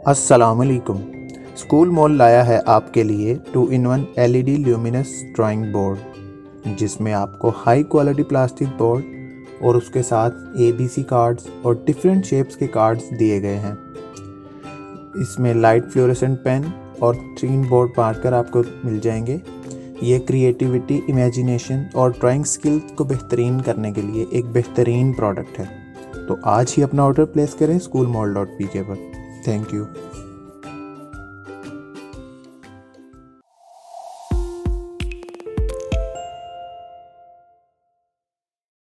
अस्सलामुअलैकुम। School mall लाया है आपके लिए 2-in-1 LED luminous drawing board, जिसमें आपको हाई क्वालिटी प्लास्टिक बोर्ड और उसके साथ ABC कार्ड्स और डिफरेंट शेप्स के कार्ड्स दिए गए हैं। इसमें लाइट फ्लोरेसेंट पेन और 3 बोर्ड मार्कर आपको मिल जाएंगे। ये क्रिएटिविटी, इमेजिनेशन और ड्राइंग स्किल्स को बेहतरीन करने के लिए एक बेहतरीन प्रोडक्ट है। तो आज ही अपना ऑर्डर प्लेस करें schoolmall.pk पर। Thank you.